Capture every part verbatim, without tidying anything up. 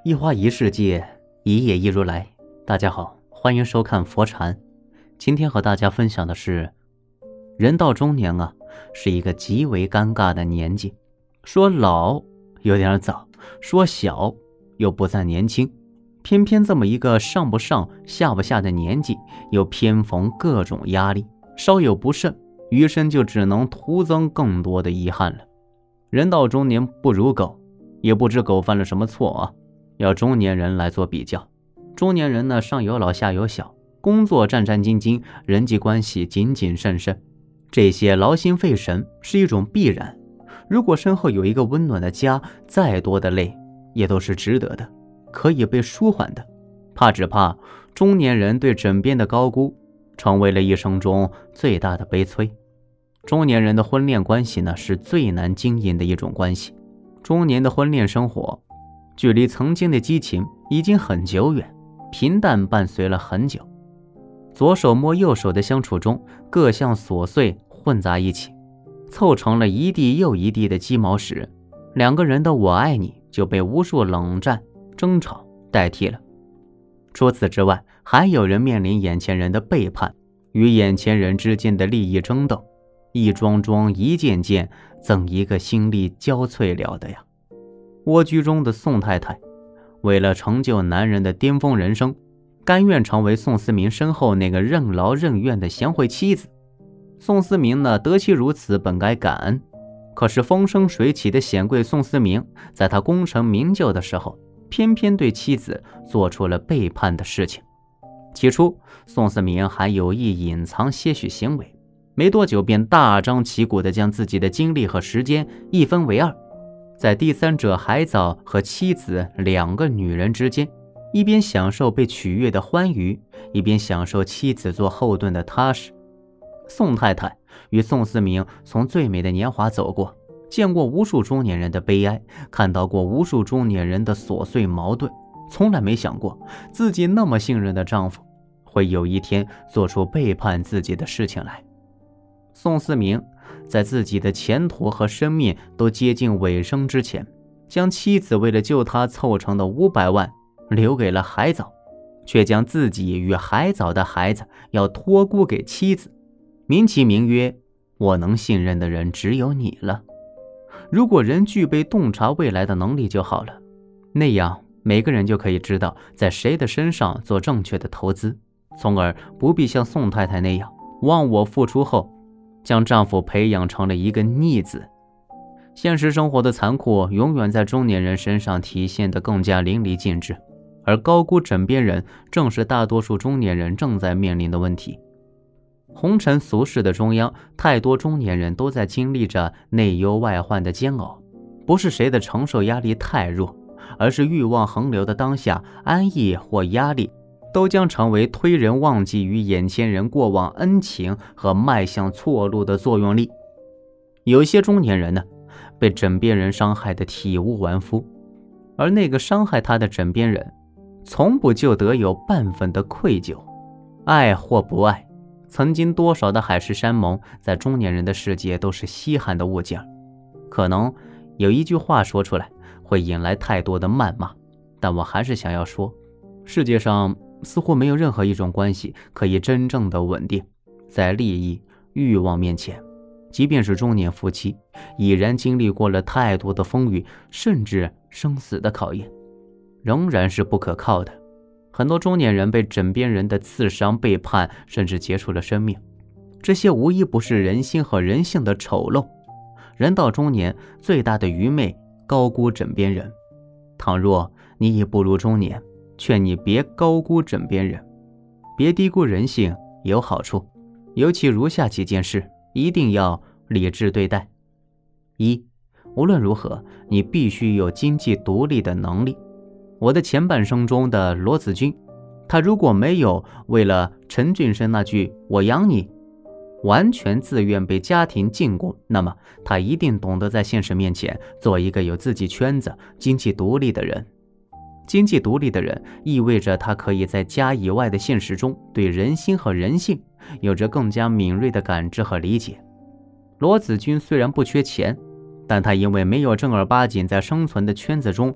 一花一世界，一叶一如来。大家好，欢迎收看佛禅。今天和大家分享的是，人到中年啊，是一个极为尴尬的年纪。说老有点早，说小又不再年轻，偏偏这么一个上不上下不下的年纪，又偏逢各种压力，稍有不慎，余生就只能徒增更多的遗憾了。人到中年不如狗，也不知狗犯了什么错啊。要中年人来做比较，中年人呢，上有老下有小，工作战战兢兢，人际关系谨谨慎慎，这些劳心费神是一种必然。如果身后有一个温暖的家，再多的累也都是值得的，可以被舒缓的。怕只怕中年人对枕边的高估，成为了一生中最大的悲催。中年人的婚恋关系呢，是最难经营的一种关系。中年的婚恋生活距离曾经的激情已经很久远，平淡伴随了很久。左手摸右手的相处中，各项琐碎混杂一起，凑成了一地又一地的鸡毛屎。两个人的我爱你就被无数冷战争吵代替了。除此之外，还有人面临眼前人的背叛与眼前人之间的利益争斗，一桩桩一件件，怎一个心力交瘁了的呀。蜗居中的宋太太为了成就男人的巅峰人生，甘愿成为宋思明身后那个任劳任怨的贤惠妻子。宋思明呢，得其如此本该感恩，可是风生水起的显贵宋思明，在他功成名就的时候，偏偏对妻子做出了背叛的事情。起初宋思明还有意隐藏些许行为，没多久便大张旗鼓地将自己的精力和时间一分为二，在第三者海藻和妻子两个女人之间，一边享受被取悦的欢愉，一边享受妻子做后盾的踏实。宋太太与宋思明从最美的年华走过，见过无数中年人的悲哀，看到过无数中年人的琐碎矛盾，从来没想过自己那么信任的丈夫会有一天做出背叛自己的事情来。宋思明在自己的前途和生命都接近尾声之前，将妻子为了救他凑成的五百万留给了海藻，却将自己与海藻的孩子要托孤给妻子，明其名曰我能信任的人只有你了。如果人具备洞察未来的能力就好了，那样每个人就可以知道在谁的身上做正确的投资，从而不必像宋太太那样忘我付出后将丈夫培养成了一个逆子。现实生活的残酷永远在中年人身上体现得更加淋漓尽致，而高估枕边人正是大多数中年人正在面临的问题。红尘俗世的中央，太多中年人都在经历着内忧外患的煎熬，不是谁的承受压力太弱，而是欲望横流的当下，安逸或压力都将成为推人忘记与眼前人过往恩情和迈向错路的作用力。有些中年人呢，被枕边人伤害的体无完肤，而那个伤害他的枕边人从不就得有半分的愧疚。爱或不爱，曾经多少的海誓山盟，在中年人的世界都是稀罕的物件。可能有一句话说出来会引来太多的谩骂，但我还是想要说，世界上似乎没有任何一种关系可以真正的稳定。在利益、欲望面前，即便是中年夫妻，已然经历过了太多的风雨，甚至生死的考验，仍然是不可靠的。很多中年人被枕边人的刺伤、背叛，甚至结束了生命，这些无一不是人心和人性的丑陋。人到中年最大的愚昧，高估枕边人。倘若你已步入中年，劝你别高估枕边人，别低估人性，有好处。尤其如下几件事一定要理智对待。一，无论如何，你必须有经济独立的能力。我的前半生中的罗子君，他如果没有为了陈俊生那句我养你完全自愿被家庭禁锢，那么他一定懂得在现实面前做一个有自己圈子、经济独立的人。经济独立的人意味着他可以在家以外的现实中对人心和人性有着更加敏锐的感知和理解。罗子君虽然不缺钱，但他因为没有正儿八经在生存的圈子中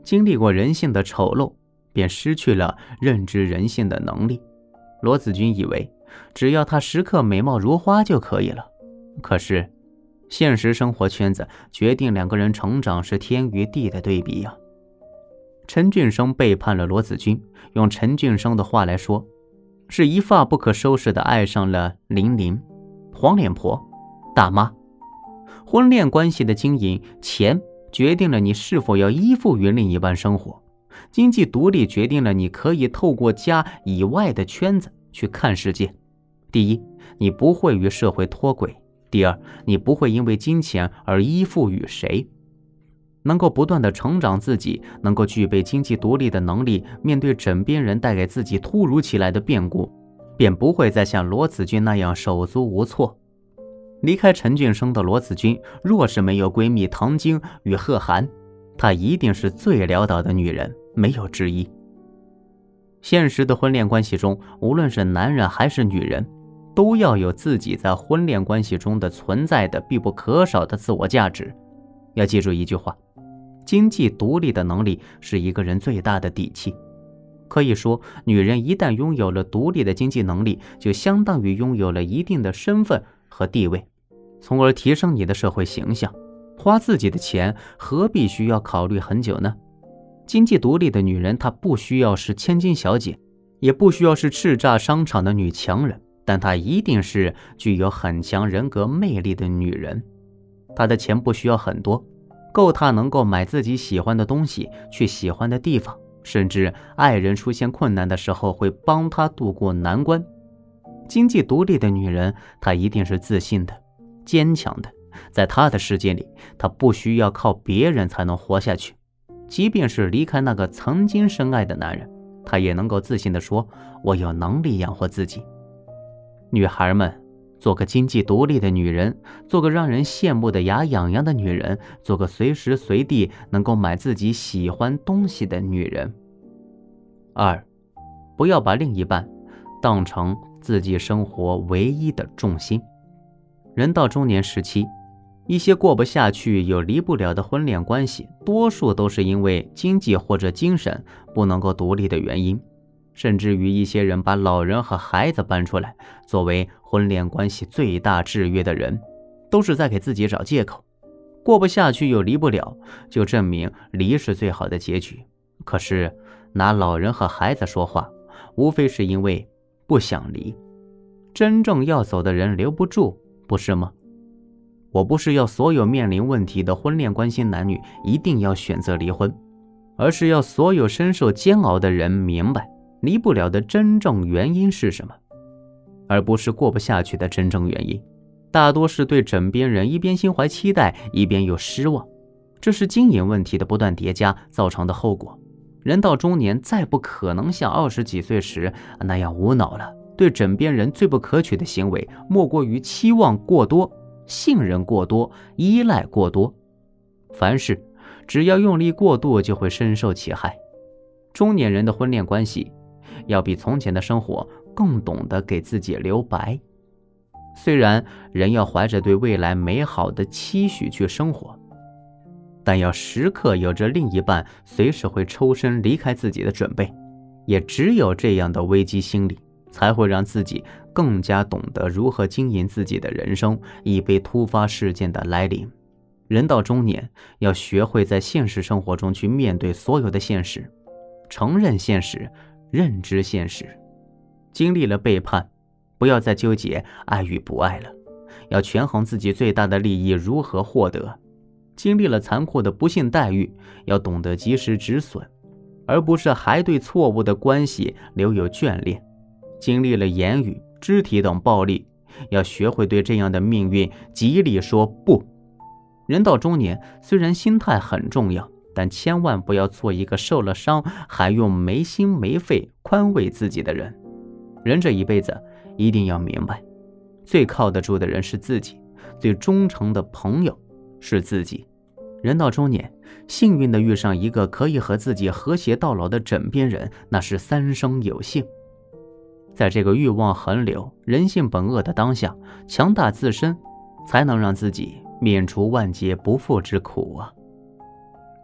经历过人性的丑陋，便失去了认知人性的能力。罗子君以为只要她时刻美貌如花就可以了，可是现实生活圈子决定两个人成长是天与地的对比呀。陈俊生背叛了罗子君，用陈俊生的话来说，是一发不可收拾的爱上了玲玲，黄脸婆、大妈。婚恋关系的经营，钱决定了你是否要依附于另一半生活，经济独立决定了你可以透过家以外的圈子去看世界。第一，你不会与社会脱轨；第二，你不会因为金钱而依附于谁。能够不断的成长自己，能够具备经济独立的能力，面对枕边人带给自己突如其来的变故，便不会再像罗子君那样手足无措。离开陈俊生的罗子君，若是没有闺蜜唐晶与贺涵，她一定是最潦倒的女人，没有之一。现实的婚恋关系中，无论是男人还是女人，都要有自己在婚恋关系中的存在的必不可少的自我价值。要记住一句话，经济独立的能力是一个人最大的底气。可以说，女人一旦拥有了独立的经济能力，就相当于拥有了一定的身份和地位，从而提升你的社会形象。花自己的钱何必需要考虑很久呢？经济独立的女人，她不需要是千金小姐，也不需要是叱咤商场的女强人，但她一定是具有很强人格魅力的女人。她的钱不需要很多，够她能够买自己喜欢的东西，去喜欢的地方，甚至爱人出现困难的时候会帮她渡过难关。经济独立的女人，她一定是自信的、坚强的，在她的世界里，她不需要靠别人才能活下去。即便是离开那个曾经深爱的男人，她也能够自信地说，我有能力养活自己。女孩们，做个经济独立的女人，做个让人羡慕的牙痒痒的女人，做个随时随地能够买自己喜欢东西的女人。二，不要把另一半当成自己生活唯一的重心。人到中年时期，一些过不下去又离不了的婚恋关系，多数都是因为经济或者精神不能够独立的原因。甚至于一些人把老人和孩子搬出来作为婚恋关系最大制约的人，都是在给自己找借口。过不下去又离不了，就证明离是最好的结局。可是拿老人和孩子说话，无非是因为不想离。真正要走的人留不住，不是吗？我不是要所有面临问题的婚恋关系男女一定要选择离婚，而是要所有深受煎熬的人明白离不了的真正原因是什么，而不是过不下去的真正原因。大多是对枕边人一边心怀期待，一边又失望，这是经营问题的不断叠加造成的后果。人到中年，再不可能像二十几岁时那样无脑了。对枕边人最不可取的行为，莫过于期望过多、信任过多、依赖过多。凡事只要用力过度，就会深受其害。中年人的婚恋关系要比从前的生活更懂得给自己留白。虽然人要怀着对未来美好的期许去生活，但要时刻有着另一半随时会抽身离开自己的准备。也只有这样的危机心理，才会让自己更加懂得如何经营自己的人生，以备突发事件的来临。人到中年，要学会在现实生活中去面对所有的现实，承认现实，认知现实。经历了背叛，不要再纠结爱与不爱了，要权衡自己最大的利益如何获得。经历了残酷的不幸待遇，要懂得及时止损，而不是还对错误的关系留有眷恋。经历了言语、肢体等暴力，要学会对这样的命运极力说不。人到中年，虽然心态很重要，但千万不要做一个受了伤还用没心没肺宽慰自己的人。人这一辈子一定要明白，最靠得住的人是自己，最忠诚的朋友是自己。人到中年，幸运地遇上一个可以和自己和谐到老的枕边人，那是三生有幸。在这个欲望横流、人性本恶的当下，强大自身才能让自己免除万劫不复之苦啊！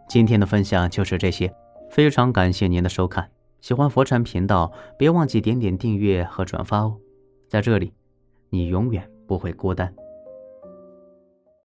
今天的分享就是这些，非常感谢您的收看。喜欢佛禅频道，别忘记点点订阅和转发哦。在这里，你永远不会孤单。